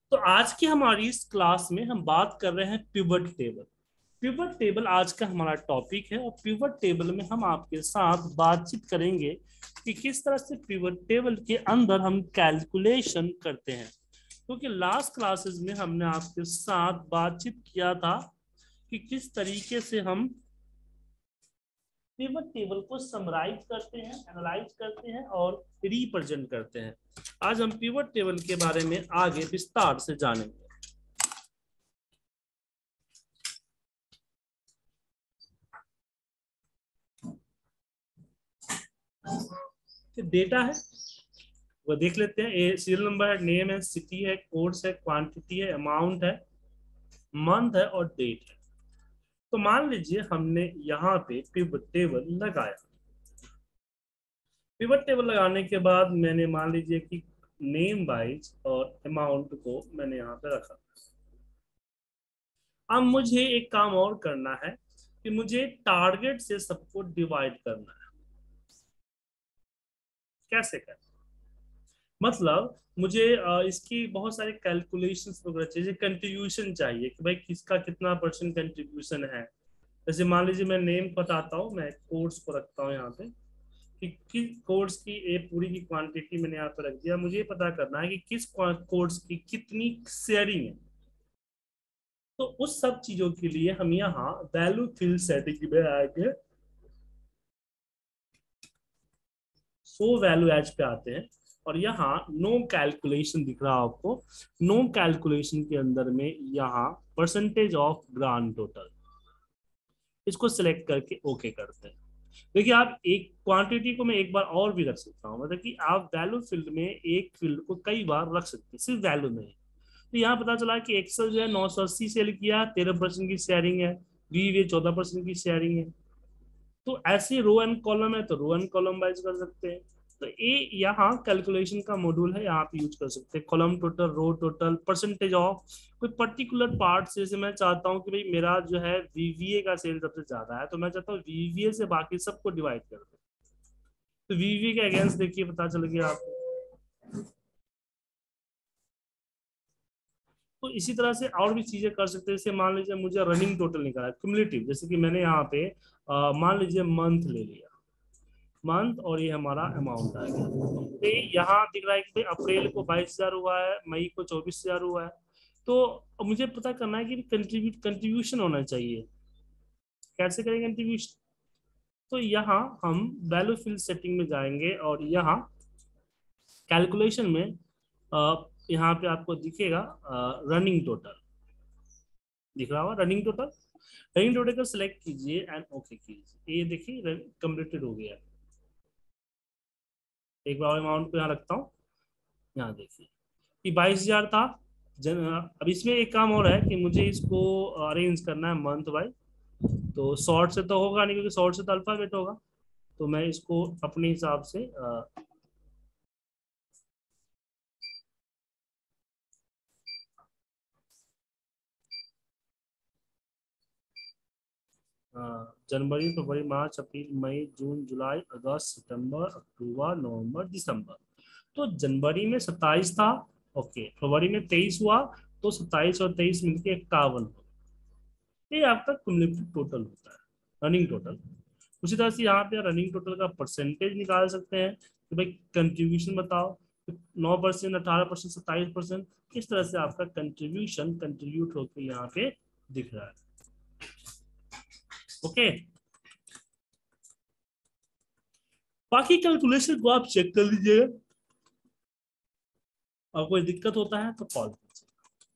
तो आज की हमारी इस क्लास में हम बात कर रहे हैं पिवट टेबल। पिवट टेबल आज का हमारा टॉपिक है और पिवट टेबल में हम आपके साथ बातचीत करेंगे कि किस तरह से पिवट टेबल के अंदर हम कैलकुलेशन करते हैं। क्योंकि लास्ट क्लासेस में हमने आपके साथ बातचीत किया था कि किस तरीके से हम पिवट टेबल को समराइज करते हैं, एनालाइज करते हैं और रिप्रेजेंट करते हैं। आज हम पिवट टेबल के बारे में आगे विस्तार से जानेंगे। डेटा है वो देख लेते हैं। ए सीरियल नंबर है, नेम है, सिटी है, कोर्स है, क्वांटिटी है, अमाउंट है, मंथ है और डेट है। तो मान लीजिए हमने यहाँ पे पिवट टेबल लगाया। पिवट टेबल लगाने के बाद मैंने मान लीजिए कि नेम वाइज और अमाउंट को मैंने यहाँ पे रखा। अब मुझे एक काम और करना है कि मुझे टारगेट से सबको डिवाइड करना है। कैसे करना, मतलब मुझे इसकी बहुत सारे कैलकुलेशंस वगैरह चाहिए, कंट्रीब्यूशन चाहिए कि भाई किसका कितना परसेंट कंट्रीब्यूशन है। जैसे मान लीजिए मैं नेम बताता हूँ, मैं कोर्स को रखता हूँ यहाँ पे कि कोर्स की एक पूरी की क्वांटिटी मैंने यहाँ पे रख दिया। मुझे पता करना है कि किस कोर्स की कितनी शेयरिंग है। तो उस सब चीजों के लिए हम यहाँ वैल्यू फिल सेटिंग में आएंगे, सो वैल्यू एज पे आते हैं और यहाँ नो कैलकुलेशन दिख रहा है आपको। नो कैलकुलेशन के अंदर में यहाँ परसेंटेज ऑफ ग्रांड टोटल, इसको सिलेक्ट करके ओके करते हैं। देखिए आप एक क्वांटिटी को मैं एक बार और भी रख सकता हूँ, मतलब कि आप वैल्यू फील्ड में एक फील्ड को कई बार रख सकते हैं, सिर्फ वैल्यू में। तो यहाँ पता चला कि एक्सेल जो है 980 सेल किया, 13% की शेयरिंग है। वी 14% की शेयरिंग है। तो ऐसे रो एंड कॉलम है तो रो एंड कॉलम वाइज कर सकते हैं। तो ये यहाँ कैलकुलेशन का मॉड्यूल है, यहाँ पे यूज कर सकते हैं। Column total, row total, percentage of कोई पर्टिकुलर पार्ट से। जैसे मैं चाहता हूँ कि भाई मेरा जो है वीवीए का सेल सबसे ज्यादा है, तो मैं चाहता हूँ वीवीए से बाकी सबको डिवाइड कर दे। तो वीवीए के अगेंस्ट देखिए पता चल गया आपको। तो इसी तरह से और भी चीजें कर सकते हैं। जैसे मान लीजिए मुझे रनिंग टोटल निकाला, क्युमुलेटिव, जैसे कि मैंने यहाँ पे मान लीजिए मंथ ले लिया, मंथ, और ये हमारा अमाउंट आ गया। तो यहाँ दिख रहा है कि भाई अप्रैल को 22,000 हुआ है, मई को 24,000 हुआ है। तो अब मुझे पता करना है कि कंट्रीब्यूशन होना चाहिए। कैसे करेंगे कंट्रीब्यूशन? तो यहाँ हम वैल्यू फिल सेटिंग में जाएंगे और यहाँ कैलकुलेशन में यहाँ पे आपको दिखेगा रनिंग टोटल, दिख रहा होगा रनिंग टोटल। रनिंग टोटल को सिलेक्ट कीजिए एंड ओके कीजिए। ये देखिए कंप्लीटेड हो गया। एक बार अमाउंट को यहाँ रखता हूँ। यहाँ देखिए कि 22,000 था। अब इसमें एक काम और है कि मुझे इसको अरेंज करना है मंथ वाइज। तो शॉर्ट से तो होगा नहीं, क्योंकि शॉर्ट से तो अल्फाबेट होगा। तो मैं इसको अपने हिसाब से जनवरी, फरवरी, मार्च, अप्रैल, मई, जून, जुलाई, अगस्त, सितंबर, अक्टूबर, नवंबर, दिसंबर। तो जनवरी में 27 था। ओके, फरवरी में 23 हुआ। तो 27 और 23 मिलके 51 हो। ये आपका कुमुलेटिव टोटल होता है, रनिंग टोटल। उसी तरह से यहाँ पे रनिंग टोटल का परसेंटेज निकाल सकते हैं कि भाई कंट्रीब्यूशन बताओ। 9%, 18%, 27%, किस तरह से आपका कंट्रीब्यूशन कंट्रीब्यूट होकर यहाँ पे दिख रहा है। ओके, बाकी कैलकुलेशन को आप चेक कर लीजिएगा और कोई दिक्कत होता है तो कॉल कीजिए।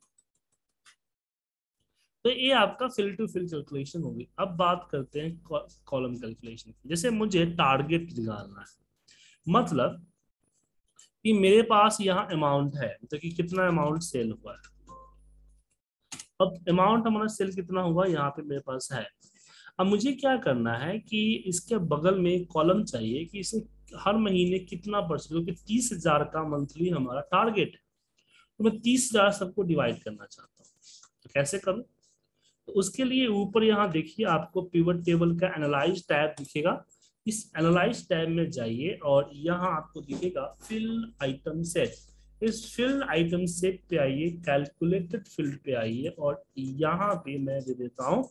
तो ये आपका फिल टू फिल कैलकुलेशन होगी। अब बात करते हैं कॉलम कैलकुलेशन की। जैसे मुझे टारगेट निकालना है, मतलब कि मेरे पास यहाँ अमाउंट है, तो कि कितना अमाउंट सेल हुआ है। अब अमाउंट हमारा सेल कितना हुआ यहाँ पे मेरे पास है। अब मुझे क्या करना है कि इसके बगल में एक कॉलम चाहिए कि इसे हर महीने कितना परसेंट, क्योंकि 30,000 का मंथली हमारा टारगेट है। तो मैं 30,000 सबको डिवाइड करना चाहता हूँ। तो कैसे करूँ? तो उसके लिए ऊपर यहाँ देखिए आपको पिवट टेबल का एनालाइज टैब दिखेगा। इस एनालाइज टैब में जाइए और यहाँ आपको दिखेगा फिल आइटम सेट। इस फील्ड आइटम सेट पे आइए, कैलकुलेटेड फील्ड पे आइए और यहाँ पे मैं दे देता हूं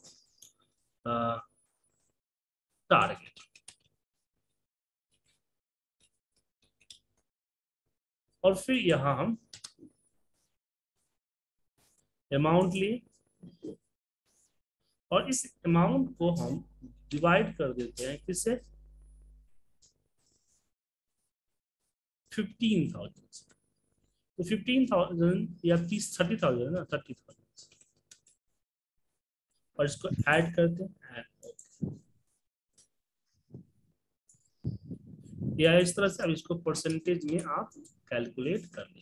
टारगेट। और फिर यहाँ हम अमाउंट लिए और इस अमाउंट को हम डिवाइड कर देते हैं किससे, 15,000। तो 15,000 या 30,000 ना, 30,000 और इसको ऐड करते हैं या इस तरह से। अब इसको परसेंटेज में आप कैलकुलेट कर लीजिए।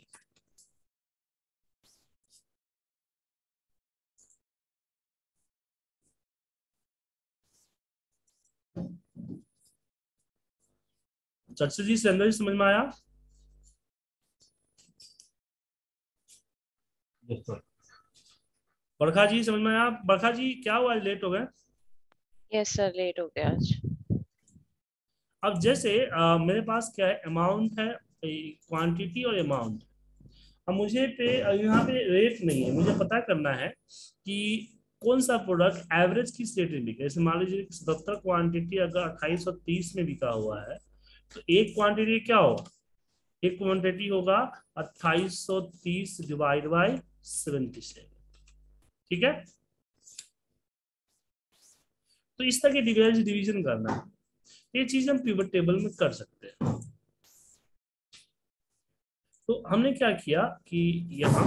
चर्चा जी, सुरेंद्र जी, समझ में आया? बरखा जी समझ में आया? बरखा जी क्या हुआ, लेट हो गए? यस सर, लेट हो गया आज। अब जैसे मेरे पास क्या है, अमाउंट है, क्वांटिटी और अमाउंट। अब मुझे पे यहाँ पे रेट नहीं है, मुझे पता करना है कि कौन सा प्रोडक्ट एवरेज किस रेट में बिके। जैसे मान लीजिए 77 क्वांटिटी अगर 2830 में बिका हुआ है, तो एक क्वांटिटी क्या होगा, एक क्वांटिटी होगा 2830 डिवाइड बाई 77। ठीक है, तो इस तरह के डिवीजन करना है। ये चीज हम पिवट टेबल में कर सकते हैं। तो हमने क्या किया कि यहाँ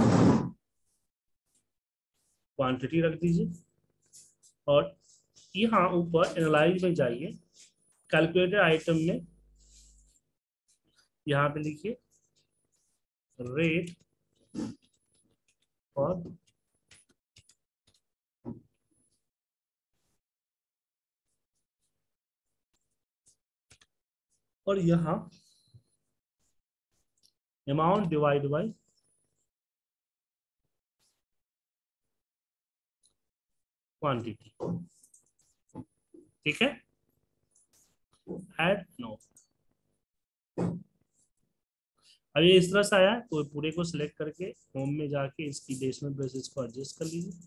क्वांटिटी रख दीजिए और यहाँ ऊपर एनालाइज में जाइए, कैलकुलेटेड आइटम में यहाँ पे लिखिए रेट और यहाँ अमाउंट डिवाइड बाय क्वांटिटी। ठीक है, ऐड नो। अब ये इस तरह से आया तो पूरे को सिलेक्ट करके होम में जाके इसकी डेसिमल प्लेसेस को एडजस्ट कर लीजिए।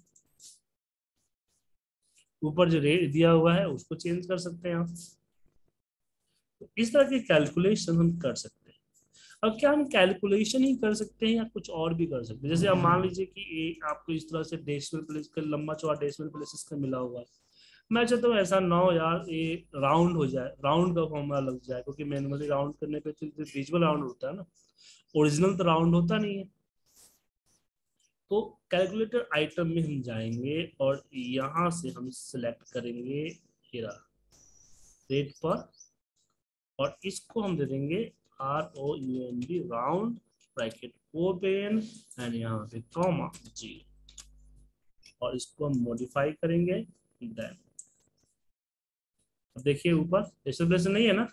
ऊपर जो रेट दिया हुआ है उसको चेंज कर सकते हैं आप। तो इस तरह की कैलकुलेशन हम कर सकते हैं। अब क्या हम कैलकुलेशन ही कर सकते हैं या कुछ और भी कर सकते हैं? जैसे अब मान लीजिए कि आपको इस तरह से डेसिमल प्लेस का लंबा चौड़ा डेसिमल प्लेसेस का मिला हुआ है। मैं चाहता हूँ ऐसा ना हो यार, ये राउंड हो जाए, राउंड का फॉर्मूला लग जाए, क्योंकि मैनुअली राउंड करने पे तो विजुअल राउंड होता है ना, ओरिजिनल तो राउंड होता नहीं है। तो कैलकुलेटर आइटम में हम जाएंगे और यहाँ से हम सिलेक्ट करेंगे हीरा रेट पर और इसको हम दे देंगे ROUND, round, bracket open and यहाँ पे कॉमा जी, और इसको हम मॉडिफाई करेंगे। देन देखिए ऊपर डिस्प्लेसन नहीं है ना।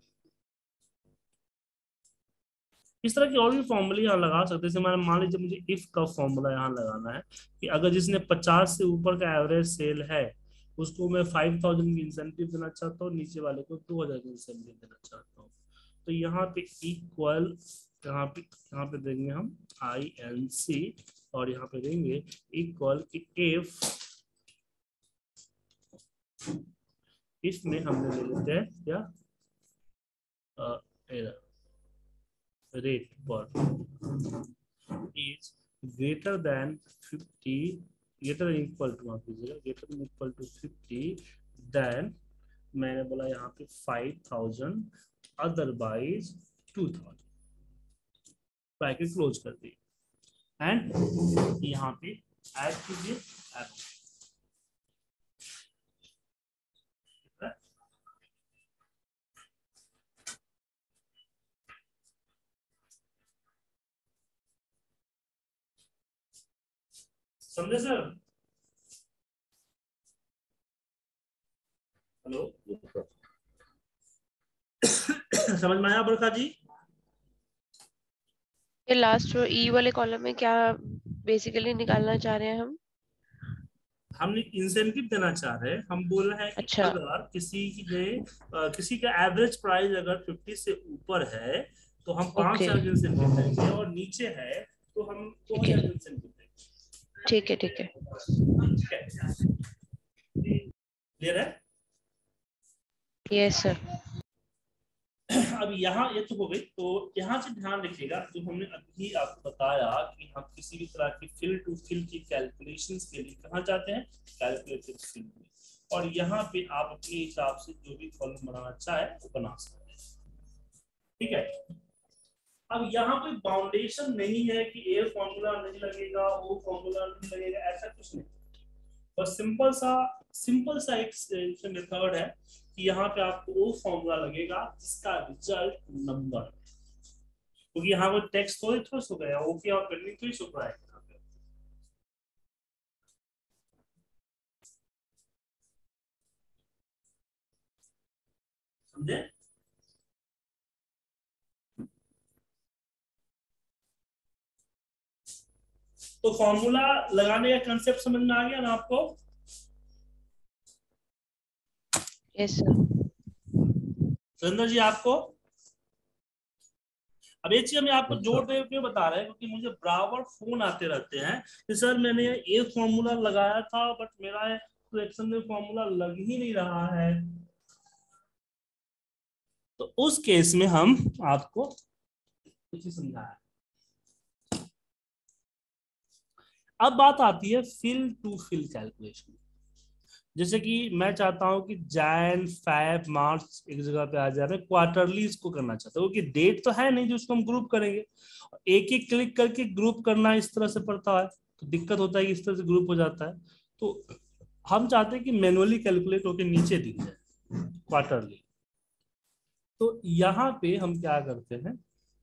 इस तरह की और भी फॉर्मूले यहाँ लगा सकते हैं। जैसे मान लीजिए मुझे इफ का फॉर्मूला यहाँ लगाना है कि अगर जिसने 50 से ऊपर का एवरेज सेल है उसको मैं 5,000 की इंसेंटिव देना चाहता हूँ, नीचे वाले को 2,000 की इंसेंटिव देना चाहता हूँ। तो यहाँ पे इक्वल, यहाँ पे देंगे हम INC और यहाँ पे देंगे इक्वल कि इफ में हमने ले लेते हैं क्या रेट पर is greater than 50, greater than equal to, माफ कीजिएगा, greater than equal to 50, then मैंने बोला यहाँ पे 5,000, अदरवाइज 2,000, ब्रैकेट क्लोज कर दी एंड यहाँ पे ऐड कीजिए ऐड। समझे सर? हेलो समझ में आया बरखा जी? ये लास्ट रो ई वाले कॉलम में क्या बेसिकली निकालना चाह रहे हैं हम? हम इंसेंटिव देना चाह रहे हैं। हम बोल रहे हैं कि अच्छा। अगर किसी का एवरेज प्राइस अगर 50 से ऊपर है तो हम 500 ओके, जनसेंट लिखेंगे, और नीचे है तो हम ठीक है 2000 जनसेंट लिखेंगे। ठीक है ठीक है। ठीक है, क्लियर है? Yes sir. अब यहाँ ये तो हो गई, तो यहाँ से ध्यान रखिएगा जो हमने अभी आपको बताया कि हम किसी भी तरह की फिल टू फिल की कैलकुलेशंस के लिए कहाँ जाते हैं, कैलकुलेटेड फिल में, और यहाँ पे आप अपने हिसाब से जो भी कॉलम बनाना चाहे वो बना सकते हैं। ठीक है, अब यहाँ पे बाउंडेशन नहीं है कि ए फॉर्मूला नहीं लगेगा, ओ फॉर्मूला नहीं लगेगा, ऐसा कुछ नहीं। बस सिंपल सा एक मेथड है कि यहाँ पे आपको वो फॉर्मूला लगेगा जिसका रिजल्ट नंबर, क्योंकि यहाँ वो टेक्स्ट थोड़ी थोड़ा सो गया, ओके और पेंडिंग तो ही सो रहा है यहाँ पे। समझे? तो फॉर्मूला लगाने का कंसेप्ट समझ में आ गया ना आपको? Yes sir. सुरेंद्र जी आपको? अब ये चीज मैं आपको जोड़ दे क्यों बता रहे हैं, क्योंकि मुझे बराबर फोन आते रहते हैं कि सर मैंने ये फॉर्मूला लगाया था बट मेरा फ्रैक्शन में फॉर्मूला लग ही नहीं रहा है। तो उस केस में हम आपको कुछ समझाया। अब बात आती है फिल टू फिल कैलकुलेशन। जैसे कि मैं चाहता हूं कि जैन फैब मार्च एक जगह पे आ जाए, मैं क्वार्टरली इसको करना चाहता हूँ क्योंकि डेट तो है नहीं जो उसको हम ग्रुप करेंगे, एक एक क्लिक करके ग्रुप करना इस तरह से पड़ता है, तो दिक्कत होता है कि इस तरह से ग्रुप हो जाता है। तो हम चाहते हैं कि मैनुअली कैलकुलेट होकर नीचे दिख जाए क्वार्टरली। तो यहाँ पे हम क्या करते हैं,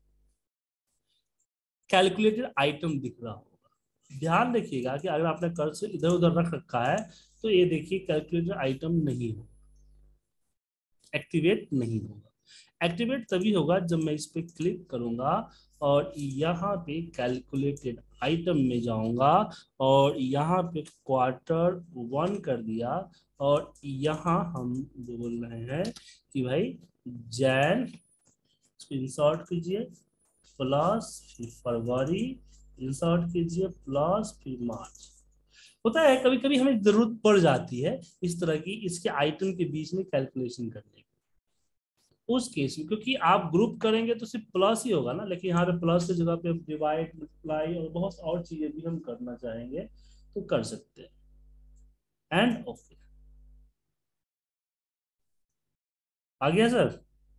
कैलकुलेटेड आइटम दिख रहा होगा, ध्यान रखिएगा कि अगर आपने कर्सर इधर उधर रख रखा है तो ये देखिए कैलकुलेटेड आइटम नहीं होगा, एक्टिवेट नहीं होगा। एक्टिवेट तभी होगा जब मैं इस पे क्लिक करूंगा और यहाँ पे कैलकुलेटेड आइटम में जाऊंगा और यहाँ पे क्वार्टर 1 कर दिया, और यहाँ हम बोल रहे हैं कि भाई जैन इंसर्ट कीजिए प्लस फिर फरवरी इंसर्ट कीजिए प्लस फिर मार्च। होता है कभी कभी हमें जरूरत पड़ जाती है इस तरह की इसके आइटम के बीच में कैलकुलेशन करने की, उस केस में क्योंकि आप ग्रुप करेंगे तो सिर्फ प्लस ही होगा ना, लेकिन यहाँ पे प्लस की जगह पे डिवाइड मल्टीप्लाई और बहुत और चीजें भी हम करना चाहेंगे तो कर सकते हैं। एंड ओके, आ गया सर?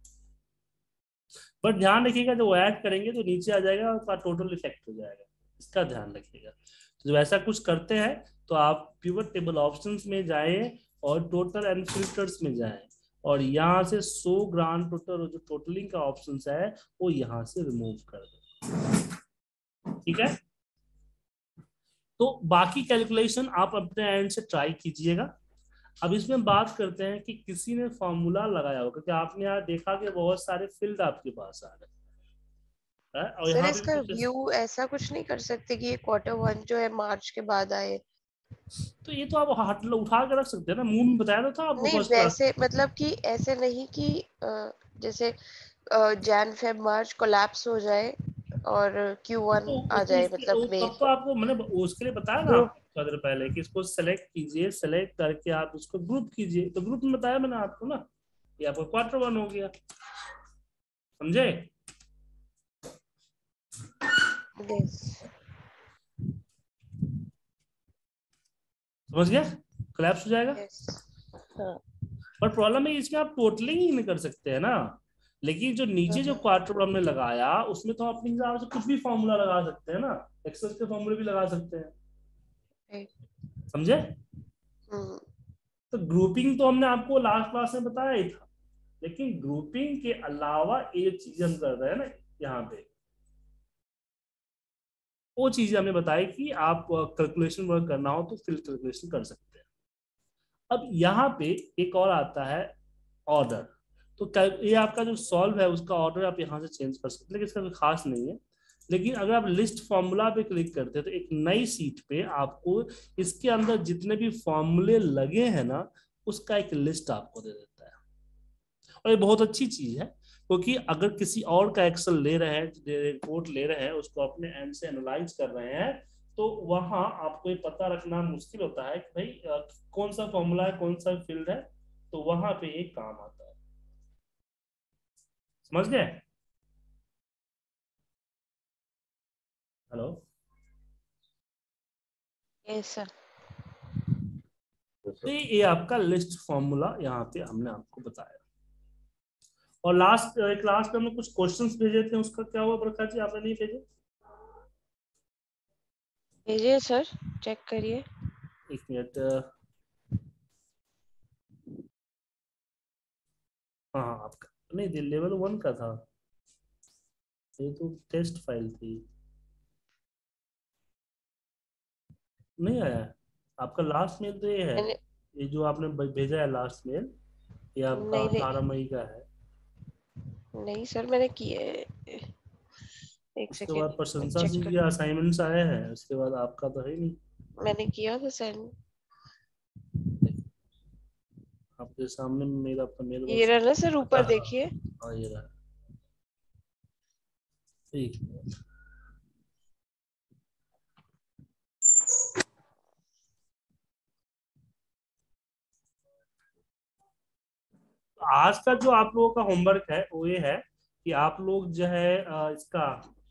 बट ध्यान रखिएगा जब वो ऐड करेंगे तो नीचे आ जाएगा और उसका टोटल इफेक्ट हो जाएगा, इसका ध्यान रखिएगा। तो जब ऐसा कुछ करते हैं तो आप पिवट टेबल ऑप्शंस में जाएं और टोटल एंड फिल्टर्स में जाएं, और यहाँ से 100 ग्रांड टोटल जो टोटलिंग का ऑप्शन है वो यहाँ से रिमूव कर दें। ठीक है, तो बाकी कैलकुलेशन आप अपने एंड से ट्राई कीजिएगा। अब इसमें बात करते हैं कि किसी ने फॉर्मूला लगाया होगा, क्योंकि आपने यहाँ देखा कि बहुत सारे फील्ड आपके पास आ रहे हैं और सर यहाँ पे इसका कुछ, व्यू ऐसा कुछ नहीं कर सकते कि ये Q1 जो है मार्च के बाद आए? तो ये तो आप हाथ उठा के रख सकते हैं ना, मुंह में बताया तो था आपको नहीं फर्स्ट क्लास। वैसे मतलब कि ऐसे नहीं कि जैसे जैन फेब मार्च कोलैप्स हो जाए और Q1 आ जाए मतलब मई तब तो आपको मैंने उसके लिए बताया ना ग्रुप। आपको थोड़ा देर पहले कि इसको सेलेक्ट कीजिए, सेलेक्ट करके आप इसको ग्रुप कीजिए, तो ग्रुप में बताया मैंने आपको ना, ये आपका Q1 हो गया। समझे? समझ गया? कोलैप्स हो जाएगा। यस। हाँ पर प्रॉब्लम है इसमें आप टोटलिंग ही नहीं कर सकते हैं ना, लेकिन जो नीचे जो क्वार्टर हमने लगाया उसमें तो अपने हिसाब से कुछ भी फॉर्मूला लगा सकते हैं ना, एक्सेल के फॉर्मूले भी लगा सकते हैं। समझे? तो ग्रुपिंग तो हमने आपको लास्ट क्लास में बताया ही था, लेकिन ग्रुपिंग के अलावा एक चीज हम कर रहे हैं ना यहाँ पे, वो चीज हमने बताई कि आप कैलकुलेशन वर्क करना हो तो फिर कैलकुलेशन कर सकते हैं। अब यहाँ पे एक और आता है ऑर्डर, तो ये आपका जो सॉल्व है उसका ऑर्डर आप यहाँ से चेंज कर सकते हैं, लेकिन इसका कोई खास नहीं है। लेकिन अगर आप लिस्ट फॉर्मूला पे क्लिक करते हैं तो एक नई सीट पे आपको इसके अंदर जितने भी फॉर्मूले लगे हैं ना उसका एक लिस्ट आपको दे देता है, और ये बहुत अच्छी चीज है क्योंकि अगर किसी और का एक्सेल ले रहे हैं, रिपोर्ट ले रहे हैं, उसको अपने एंड से एनालाइज कर रहे हैं, तो वहां आपको ये पता रखना मुश्किल होता है कि भाई कौन सा फॉर्मूला है, कौन सा फील्ड है, तो वहां पे एक काम आता है। समझ गए? हेलो? Yes sir. तो ये आपका लिस्ट फॉर्मूला यहाँ पे हमने आपको बताया। और क्लास में हमने कुछ क्वेश्चंस भेजे थे, उसका क्या हुआ प्रकाश जी, आपने नहीं भेजे? भेजिए सर, चेक करिए। एक मिनट। हाँ हाँ, आपका नहीं थी, लेवल 1 का था, ये तो टेस्ट फाइल थी। नहीं आया है? आपका लास्ट मेल तो ये है, मैंने ये जो आपने भेजा है लास्ट मेल, ये आपका नहीं नहीं 18 मई का है। नहीं सर, मैंने किए। एक उसके बाद सेकेंड प्रशंसा चेक जी कर। के असाइनमेंट्स आए हैं, उसके बाद आपका तो है ही नहीं। मैंने किया था सेंड। आपके सामने मेरा आपका मेल ये बॉक्स। रहा ना सर, अच्छा ऊपर हाँ। देखिए। हाँ ये रहा। ठीक है। आज का जो आप लोगों का होमवर्क है वो ये है कि आप लोग जो है इसका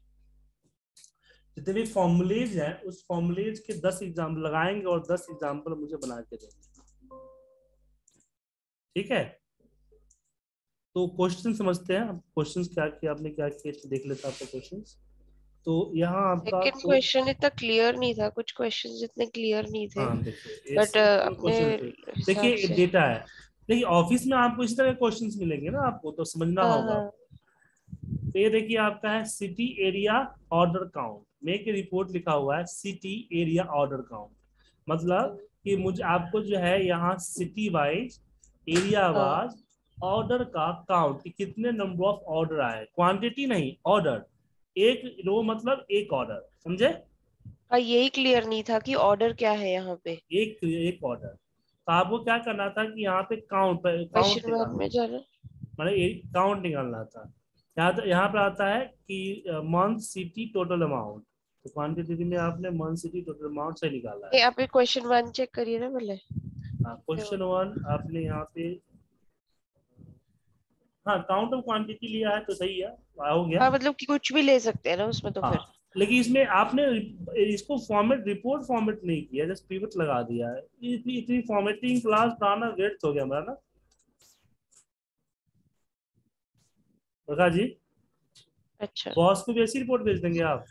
जितने भी फॉर्मुलेज हैं उस फॉर्मुलेज के 10 एग्जाम्पल लगाएंगे और 10 एग्जाम्पल मुझे बना के देंगे। ठीक है? तो क्वेश्चन समझते हैं। क्वेश्चंस क्या किया आपने, क्या किया देख लेता आपका क्वेश्चंस। तो यहाँ आपका सेकंड क्वेश्चन इतना क्लियर नहीं था, कुछ क्वेश्चंस इतने क्लियर नहीं थे। हाँ देखिए बट इससे अपने क्वेश्चन थे। हिसाब देखिए से। डेटा है। देखिए ऑफिस में आपको इसी तरह के क्वेश्चंस मिलेंगे ना, आपको तो समझना हाँ होगा। हाँ तो ये देखिए आपका है city area order count, make a report लिखा हुआ है सिटी एरिया ऑर्डर काउंट। मतलब कि मुझे आपको जो है यहाँ सिटी वाइज, एरिया हाँ वाइज ऑर्डर का काउंट कि कितने नंबर ऑफ ऑर्डर आए, क्वांटिटी नहीं ऑर्डर। एक रो मतलब एक ऑर्डर, समझे? हाँ, यही क्लियर नहीं था कि ऑर्डर क्या है यहाँ पे। एक एक ऑर्डर। तो आपको क्या करना था कि यहाँ पे काउंट काउंट क्वेश्चन वन निकालना, में जाना। मतलब काउंट निकालना था। यहाँ पे आता है कि मंथ सिटी टोटल अमाउंट, तो क्वांटिटी में आपने मंथ सिटी टोटल अमाउंट से निकाला है। ये आप क्वेश्चन वन चेक करिए ना पहले। क्वेश्चन 1 आपने यहाँ पे हाँ काउंट ऑफ क्वांटिटी लिया है तो सही है, हो गया। हाँ, मतलब कि कुछ भी ले सकते हैं ना उसमें तो फिर। हाँ लेकिन इसमें आपने इसको फॉर्मेट, रिपोर्ट फॉर्मेट नहीं किया, जस्ट पिवट लगा दिया है। इतनी इतनी फॉर्मेटिंग क्लास बनाना व्यर्थ हो गया हमारा ना प्रकाश जी। अच्छा बॉस को भी ऐसी रिपोर्ट भेज देंगे आप?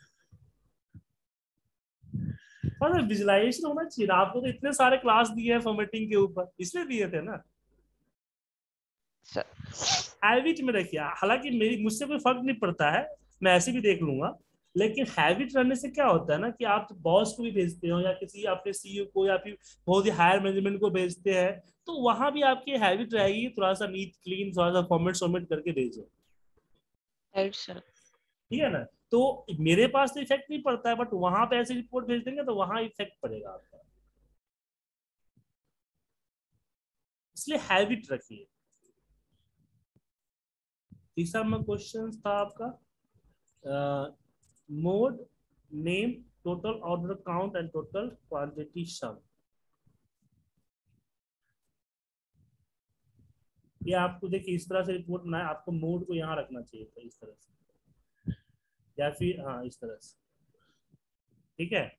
हाँ विजुलाइजेशन होना चाहिए ना, आपको तो इतने सारे क्लास दिए हैं फॉर्मेटिंग के ऊपर, इसलिए दिए थे ना। सर। हैबिट में रखिए, हालांकि मेरी मुझसे कोई फर्क नहीं पड़ता है, मैं ऐसे भी देख लूंगा। लेकिन हैबिट रहने से क्या होता है ना कि आप बॉस को भी भेजते हो या किसी अपने सीईओ को या फिर बहुत ही हायर मैनेजमेंट को भेजते हैं, तो वहां भी आपकी हैबिट रहेगी थोड़ा सा नीट क्लीन, थोड़ा सा फॉर्मेट फॉर्मेट करके भेजो। Right sir. ठीक है ना? तो मेरे पास तो इफेक्ट नहीं पड़ता है, बट वहां पे ऐसे रिपोर्ट भेज देंगे तो वहां इफेक्ट पड़ेगा आपका, इसलिए हैबिट रखिए। तीसरा में क्वेश्चन था आपका mode, name, total order count and total quantity sum. ये आपको देखिए इस तरह से रिपोर्ट बनाए, आपको मोड को यहाँ रखना चाहिए था इस तरह से, या फिर हाँ इस तरह से। ठीक है?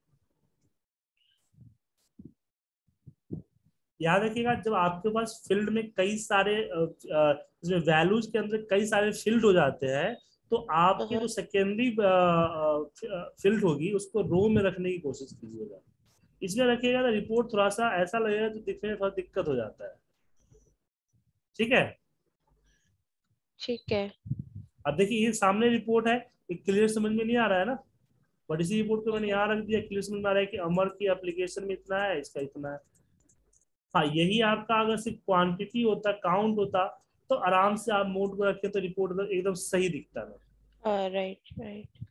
याद रखिएगा जब आपके पास फील्ड में कई सारे इसमें वैल्यूज के अंदर कई सारे फील्ड हो जाते हैं, तो आपके जो सेकेंडरी फील्ड होगी उसको रो में रखने की कोशिश कीजिएगा। इसलिए रखिएगा ना रिपोर्ट थोड़ा सा ऐसा लगेगा जो दिखने में थोड़ा दिक्कत हो जाता है। ठीक है? ठीक है। अब देखिए ये सामने रिपोर्ट है, ये क्लियर समझ में नहीं आ रहा है ना, बट इसी रिपोर्ट को मैंने हम्म, यहाँ रख दिया, क्लियर समझ में आ रहा है कि अमर की एप्लीकेशन में इतना है, इसका इतना है। हाँ यही आपका अगर सिर्फ क्वांटिटी होता, काउंट होता, तो आराम से आप मोड को रखे तो रिपोर्ट एकदम सही दिखता है। हाँ राइट राइट।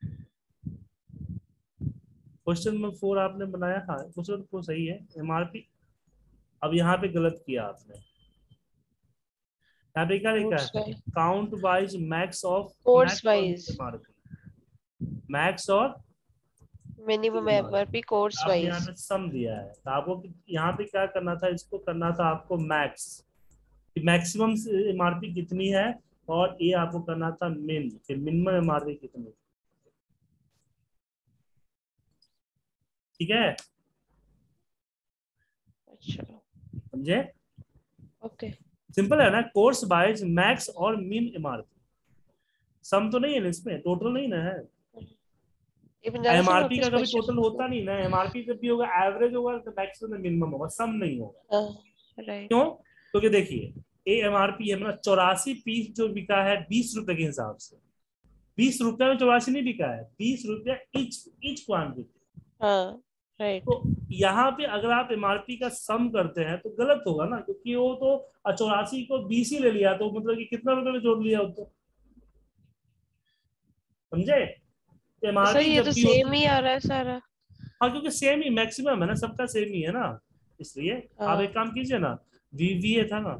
क्वेश्चन नंबर 4 आपने बनाया, हाँ क्वेश्चन नंबर 4 सही है, एमआरपी। अब यहाँ पे गलत किया आपने, यहाँ पे क्या लिखा कोर्स है, wise, count wise max of course max और वाइज, एमआरपी, मैक्स और मिनिमम एमआरपी कोर्स आपने यहाँ वाइज। पे सम दिया है, तो आपको यहाँ पे क्या करना था, इसको करना था आपको मैक्स, मैक्सिमम एमआरपी कितनी है, और ये आपको करना था मिन, फिर मिनिमम एमआरपी कितनी, ठीक है, अच्छा, समझे। ओके। सिंपल है ना, कोर्स वाइज मैक्स और मिन एमआरपी, सम तो नहीं है ना इसमें, टोटल नहीं ना है। इवन ज्यादा से एमआरपी का वापस कभी क्वेश्चन टोटल पूछो। होता नहीं ना, एमआरपी जब भी होगा एवरेज होगा तो मैक्सिमम मिनिमम होगा, सम नहीं होगा। हाँ, राइट। क्यों, क्योंकि देखिए ए एमआरपी है मतलब 84 पीस जो बिका है 20 रुपए के हिसाब से, 20 रुपए में 84 नहीं बिका है, 20 रुपया इच इच क्वांटिटी। हाँ, राइट। तो यहाँ पे अगर आप एमआरपी का सम करते हैं तो गलत होगा ना, क्योंकि वो तो 84 को 20 ही ले लिया, तो मतलब कि कितना रुपए में जोड़ लिया उसको, समझे। तो तो सर एमआरपी ये जब तो भी सेम होती, ही आ रहा है सारा। हाँ क्योंकि सेम ही मैक्सिमम है ना, सबका सेम ही है ना, इसलिए आप एक हाँ, काम कीजिए ना, वीवीए था ना,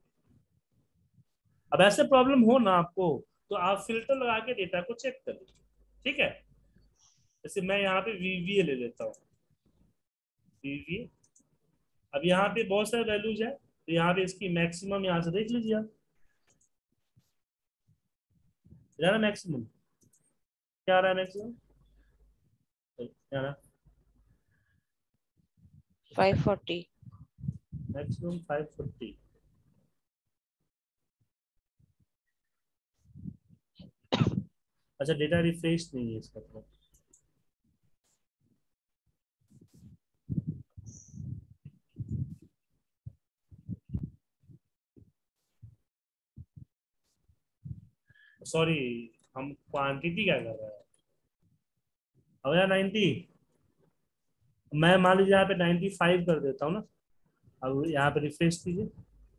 अब ऐसे प्रॉब्लम हो ना आपको, तो आप फिल्टर लगा के डेटा को चेक कर लीजिए, ठीक है। जैसे मैं यहाँ पे वीवीए ले लेता हूँ, वीवीए, अब यहाँ पे बहुत सारे वैल्यूज है, तो यहाँ पे इसकी मैक्सिमम यहाँ से देख लीजिए आप, मैक्सिमम क्या आ रहा है, मैक्सिमम क्या आ रहा है, 540। मैक्सिमम 540। अच्छा डेटा रिफ्रेश नहीं है इसका मतलब, सॉरी, हम क्वांटिटी क्या कर रहे हैं, अब यार 90, मैं मान लीजिए यहाँ पे 95 कर देता हूँ ना, अब यहाँ पे रिफ्रेश कीजिए,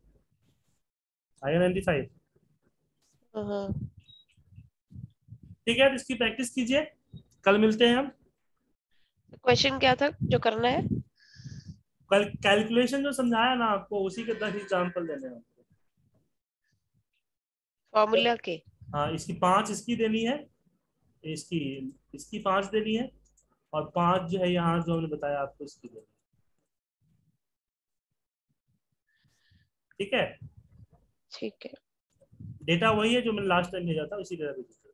आएगा 95, हाँ, ठीक है, तो इसकी प्रैक्टिस कीजिए, कल मिलते हैं हम। क्वेश्चन क्या था जो करना है? कल कैलकुलेशन जो समझाया ना आपको, उसी के 10 एग्जाम्पल देने हैं आपको। फॉर्मूला के? हाँ इसकी 5 इसकी देनी है, इसकी इसकी 5 देनी है, और 5 जो है यहाँ जो हमने बताया आपको इसकी देनी है, ठीक है। ठीक है। डेटा वही है जो मैंने लास्ट टाइम भेजा था, उसी तरह